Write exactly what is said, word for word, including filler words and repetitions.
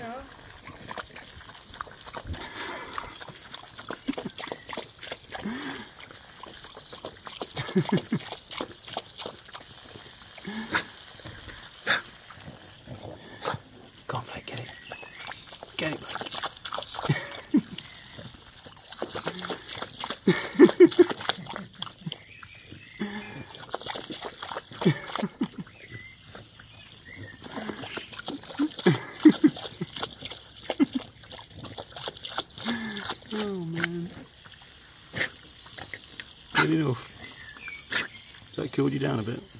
know. Come on, Blake, get it. Get it, Blake. Oh man. Good enough. So that cooled you down a bit?